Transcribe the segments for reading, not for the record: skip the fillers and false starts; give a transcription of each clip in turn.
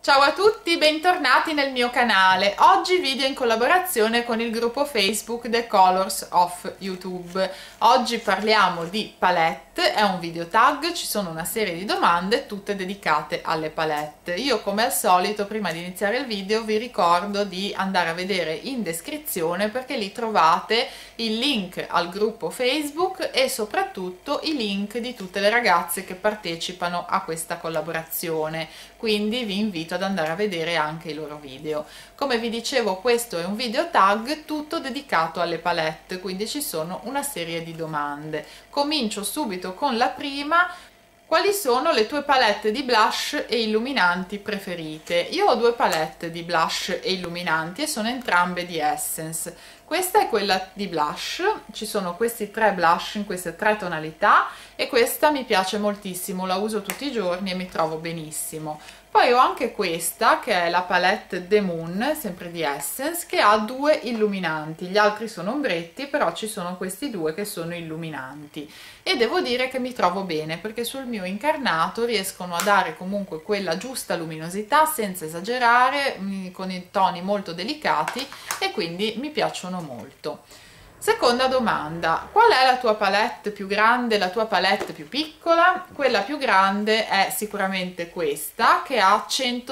Ciao a tutti, bentornati nel mio canale. Oggi video in collaborazione con il gruppo Facebook The Colors of YouTube. Oggi parliamo di palette, è un video tag, ci sono una serie di domande tutte dedicate alle palette. Io come al solito prima di iniziare il video vi ricordo di andare a vedere in descrizione perché lì trovate il link al gruppo Facebook e soprattutto i link di tutte le ragazze che partecipano a questa collaborazione, quindi vi invito ad andare a vedere anche i loro video. Come vi dicevo, questo è un video tag tutto dedicato alle palette, quindi ci sono una serie di domande. Comincio subito con la prima. Quali sono le tue palette di blush e illuminanti preferite? Io ho due palette di blush e illuminanti e sono entrambe di Essence. Questa è quella di blush, ci sono questi tre blush in queste tre tonalità e questa mi piace moltissimo, la uso tutti i giorni e mi trovo benissimo. Poi ho anche questa che è la palette The Moon, sempre di Essence, che ha due illuminanti, gli altri sono ombretti, però ci sono questi due che sono illuminanti e devo dire che mi trovo bene perché sul mio incarnato riescono a dare comunque quella giusta luminosità senza esagerare, con i toni molto delicati e quindi mi piacciono molto. Seconda domanda, qual è la tua palette più grande, la tua palette più piccola? Quella più grande è sicuramente questa che ha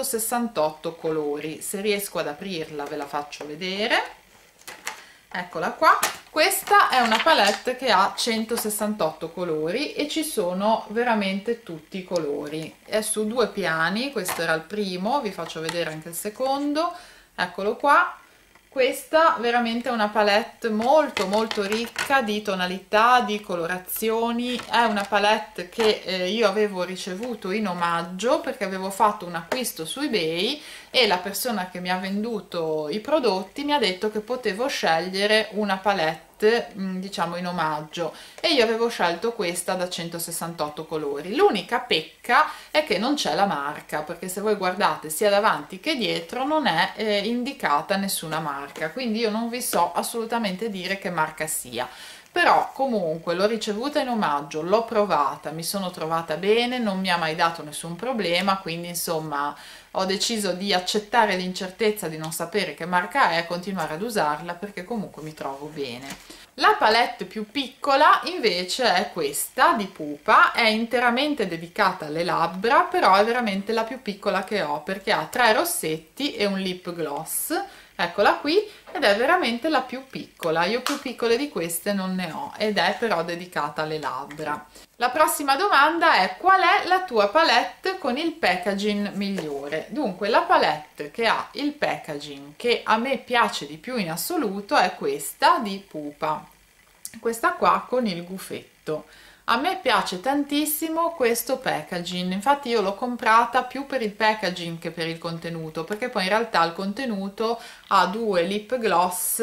168 colori, se riesco ad aprirla ve la faccio vedere, eccola qua. Questa è una palette che ha 168 colori e ci sono veramente tutti i colori, è su due piani, questo era il primo, vi faccio vedere anche il secondo, eccolo qua. Questa veramente è una palette molto ricca di tonalità, di colorazioni, è una palette che io avevo ricevuto in omaggio perché avevo fatto un acquisto su eBay e la persona che mi ha venduto i prodotti mi ha detto che potevo scegliere una palette diciamo in omaggio e io avevo scelto questa da 168 colori. L'unica pecca è che non c'è la marca, perché se voi guardate sia davanti che dietro non è indicata nessuna marca, quindi io non vi so assolutamente dire che marca sia. Però comunque l'ho ricevuta in omaggio, l'ho provata, mi sono trovata bene, non mi ha mai dato nessun problema, quindi insomma ho deciso di accettare l'incertezza di non sapere che marca è e continuare ad usarla perché comunque mi trovo bene. La palette più piccola invece è questa di Pupa, è interamente dedicata alle labbra, però è veramente la più piccola che ho perché ha 3 rossetti e un lip gloss. Eccola qui ed è veramente la più piccola, io più piccole di queste non ne ho ed è però dedicata alle labbra. La prossima domanda è: qual è la tua palette con il packaging migliore? Dunque la palette che ha il packaging che a me piace di più in assoluto è questa di Pupa, questa qua con il gufetto. A me piace tantissimo questo packaging, infatti io l'ho comprata più per il packaging che per il contenuto, perché poi in realtà il contenuto ha 2 lip gloss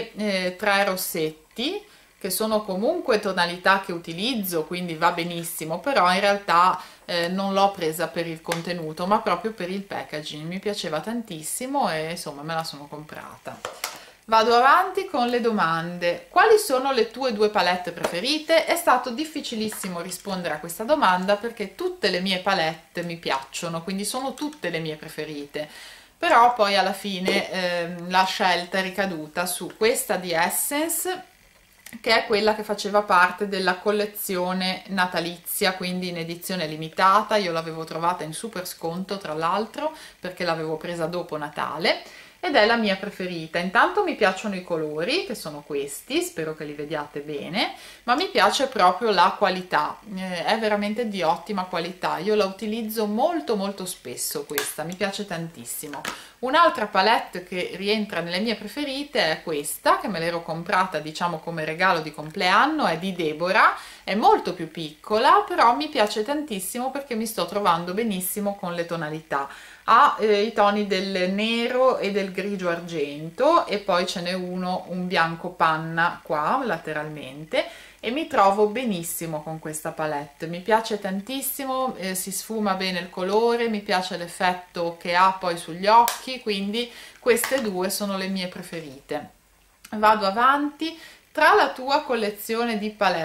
e 3 rossetti, che sono comunque tonalità che utilizzo, quindi va benissimo, però in realtà non l'ho presa per il contenuto, ma proprio per il packaging. Mi piaceva tantissimo e insomma me la sono comprata. Vado avanti con le domande. Quali sono le tue due palette preferite? È stato difficilissimo rispondere a questa domanda perché tutte le mie palette mi piacciono, quindi sono tutte le mie preferite. Però poi alla fine la scelta è ricaduta su questa di Essence, che è quella che faceva parte della collezione natalizia, quindi in edizione limitata. Io l'avevo trovata in super sconto tra l'altro perché l'avevo presa dopo Natale ed è la mia preferita. Intanto mi piacciono i colori che sono questi, spero che li vediate bene, ma mi piace proprio la qualità, è veramente di ottima qualità, io la utilizzo molto spesso questa, mi piace tantissimo. Un'altra palette che rientra nelle mie preferite è questa, che me l'ero comprata diciamo come regalo di compleanno, è di Deborah, è molto più piccola, però mi piace tantissimo perché mi sto trovando benissimo con le tonalità. Ha i toni del nero e del grigio argento e poi ce n'è uno, un bianco panna qua lateralmente e mi trovo benissimo con questa palette, mi piace tantissimo, si sfuma bene il colore, mi piace l'effetto che ha poi sugli occhi, quindi queste due sono le mie preferite. Vado avanti. Tra la tua collezione di palette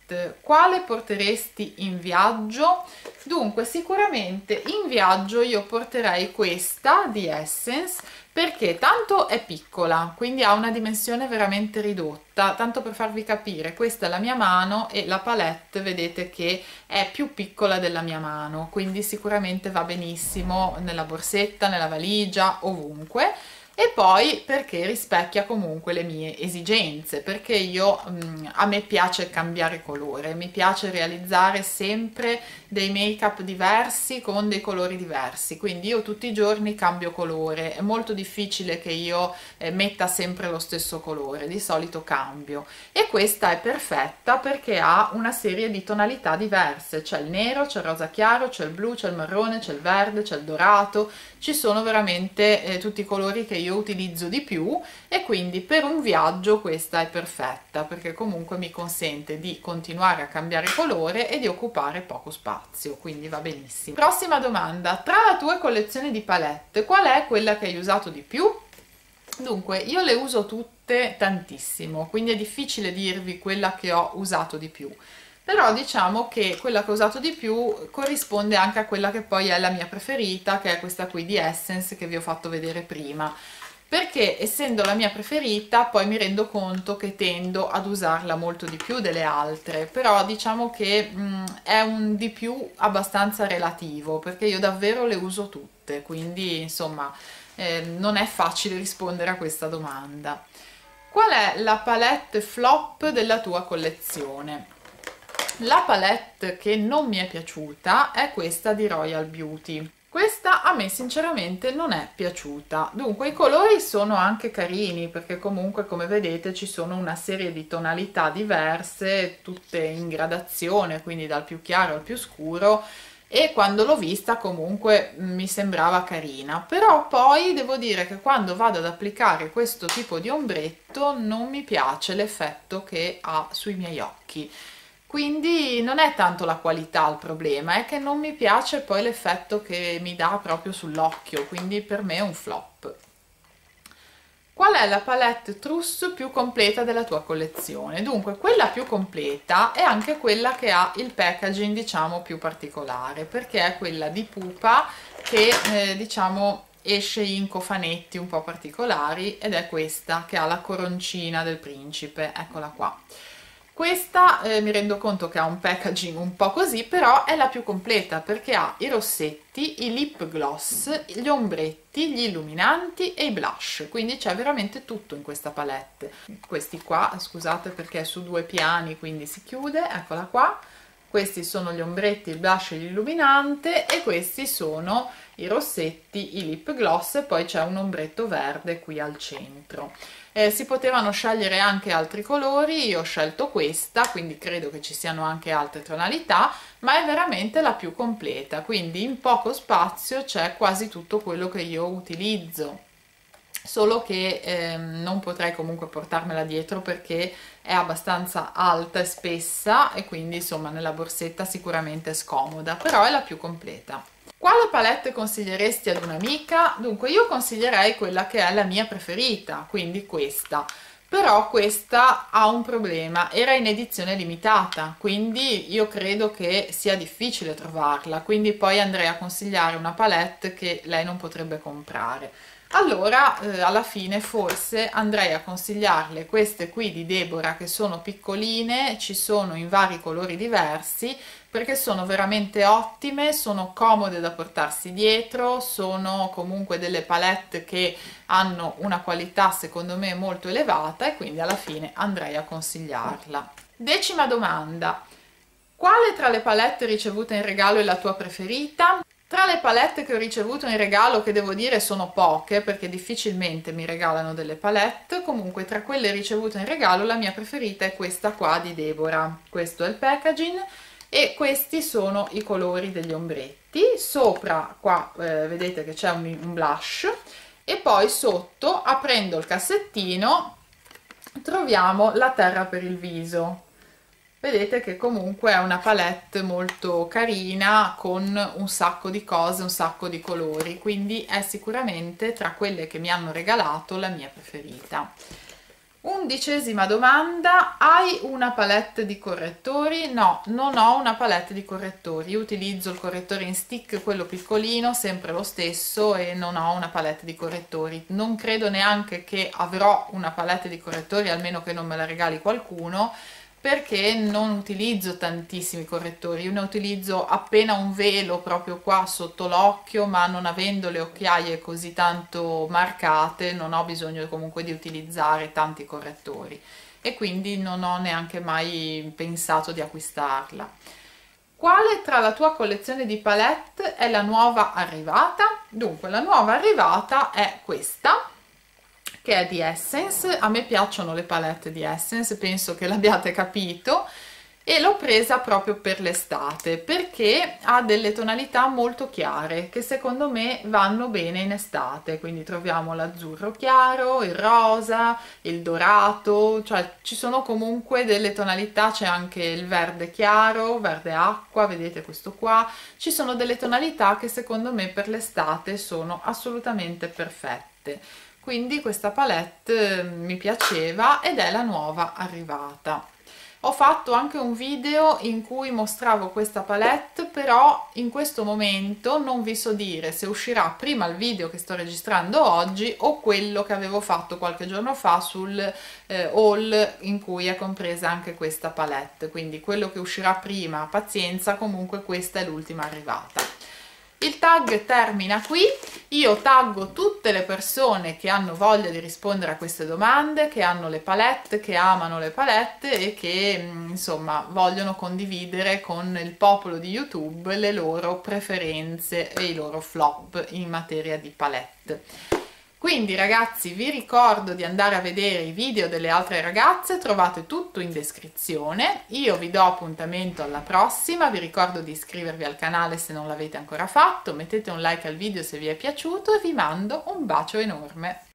palette. Quale porteresti in viaggio? Dunque, sicuramente in viaggio io porterei questa di Essence, perché tanto è piccola, quindi ha una dimensione veramente ridotta. Tanto per farvi capire, questa è la mia mano e la palette vedete che è più piccola della mia mano, quindi sicuramente va benissimo nella borsetta, nella valigia, ovunque. E poi perché rispecchia comunque le mie esigenze, perché io a me piace cambiare colore, mi piace realizzare sempre dei make-up diversi con dei colori diversi, quindi io tutti i giorni cambio colore, è molto difficile che io metta sempre lo stesso colore, di solito cambio, e questa è perfetta perché ha una serie di tonalità diverse, c'è il nero, c'è il rosa chiaro, c'è il blu, c'è il marrone, c'è il verde, c'è il dorato, ci sono veramente tutti i colori che io utilizzo di più, e quindi per un viaggio questa è perfetta perché comunque mi consente di continuare a cambiare colore e di occupare poco spazio, quindi va benissimo. Prossima domanda: tra la tua collezione di palette qual è quella che hai usato di più? Dunque, io le uso tutte tantissimo, quindi è difficile dirvi quella che ho usato di più, però diciamo che quella che ho usato di più corrisponde anche a quella che poi è la mia preferita, che è questa qui di Essence che vi ho fatto vedere prima, perché essendo la mia preferita poi mi rendo conto che tendo ad usarla molto di più delle altre, però diciamo che è un di più abbastanza relativo, perché io davvero le uso tutte, quindi insomma non è facile rispondere a questa domanda. Qual è la palette flop della tua collezione? La palette che non mi è piaciuta è questa di Royal Beauty. Questa a me sinceramente non è piaciuta. Dunque i colori sono anche carini perché comunque, come vedete, ci sono una serie di tonalità diverse, tutte in gradazione, quindi dal più chiaro al più scuro, e quando l'ho vista comunque mi sembrava carina, però poi devo dire che quando vado ad applicare questo tipo di ombretto non mi piace l'effetto che ha sui miei occhi. Quindi non è tanto la qualità il problema, è che non mi piace poi l'effetto che mi dà proprio sull'occhio, quindi per me è un flop. Qual è la palette trousse più completa della tua collezione? Dunque, quella più completa è anche quella che ha il packaging, diciamo, più particolare, perché è quella di Pupa che, diciamo, esce in cofanetti un po' particolari, ed è questa che ha la coroncina del principe, eccola qua. Questa mi rendo conto che ha un packaging un po' così, però è la più completa perché ha i rossetti, i lip gloss, gli ombretti, gli illuminanti e i blush, quindi c'è veramente tutto in questa palette. Questi qua, scusate perché è su due piani, quindi si chiude, eccola qua. Questi sono gli ombretti, il blush e l'illuminante, e questi sono i rossetti, i lip gloss, e poi c'è un ombretto verde qui al centro. Si potevano scegliere anche altri colori, io ho scelto questa, quindi credo che ci siano anche altre tonalità, ma è veramente la più completa, quindi in poco spazio c'è quasi tutto quello che io utilizzo. Solo che non potrei comunque portarmela dietro perché è abbastanza alta e spessa, e quindi insomma nella borsetta sicuramente è scomoda, però è la più completa. Quale palette consiglieresti ad un'amica? Dunque io consiglierei quella che è la mia preferita, quindi questa. Però questa ha un problema, era in edizione limitata, quindi io credo che sia difficile trovarla, quindi poi andrei a consigliare una palette che lei non potrebbe comprare. Allora alla fine forse andrei a consigliarle queste qui di Deborah, che sono piccoline, ci sono in vari colori diversi, perché sono veramente ottime, sono comode da portarsi dietro, sono comunque delle palette che hanno una qualità secondo me molto elevata, e quindi alla fine andrei a consigliarla. Decima domanda: quale tra le palette ricevute in regalo è la tua preferita? Tra le palette che ho ricevuto in regalo, che devo dire sono poche perché difficilmente mi regalano delle palette, comunque tra quelle ricevute in regalo la mia preferita è questa qua di Deborah. Questo è il packaging e questi sono i colori degli ombretti. Sopra qua vedete che c'è un blush, e poi sotto, aprendo il cassettino, troviamo la terra per il viso. Vedete che comunque è una palette molto carina, con un sacco di cose, un sacco di colori, quindi è sicuramente tra quelle che mi hanno regalato la mia preferita. 11ª domanda: hai una palette di correttori? No, non ho una palette di correttori. Io utilizzo il correttore in stick, quello piccolino, sempre lo stesso, e non ho una palette di correttori. Non credo neanche che avrò una palette di correttori, almeno che non me la regali qualcuno, perché non utilizzo tantissimi correttori. Io ne utilizzo appena un velo proprio qua sotto l'occhio, ma non avendo le occhiaie così tanto marcate non ho bisogno comunque di utilizzare tanti correttori, e quindi non ho neanche mai pensato di acquistarla. Quale tra la tua collezione di palette è la nuova arrivata? Dunque, la nuova arrivata è questa, che è di Essence. A me piacciono le palette di Essence, penso che l'abbiate capito, e l'ho presa proprio per l'estate perché ha delle tonalità molto chiare che secondo me vanno bene in estate. Quindi troviamo l'azzurro chiaro, il rosa, il dorato, cioè ci sono comunque delle tonalità, c'è anche il verde chiaro, verde acqua, vedete questo qua. Ci sono delle tonalità che secondo me per l'estate sono assolutamente perfette. Quindi questa palette mi piaceva ed è la nuova arrivata. Ho fatto anche un video in cui mostravo questa palette, però in questo momento non vi so dire se uscirà prima il video che sto registrando oggi o quello che avevo fatto qualche giorno fa sul haul in cui è compresa anche questa palette. Quindi quello che uscirà prima, pazienza, comunque questa è l'ultima arrivata. Il tag termina qui. Io taggo tutte le persone che hanno voglia di rispondere a queste domande, che hanno le palette, che amano le palette e che insomma vogliono condividere con il popolo di YouTube le loro preferenze e i loro flop in materia di palette. Quindi ragazzi, vi ricordo di andare a vedere i video delle altre ragazze, trovate tutto in descrizione. Io vi do appuntamento alla prossima, vi ricordo di iscrivervi al canale se non l'avete ancora fatto, mettete un like al video se vi è piaciuto e vi mando un bacio enorme.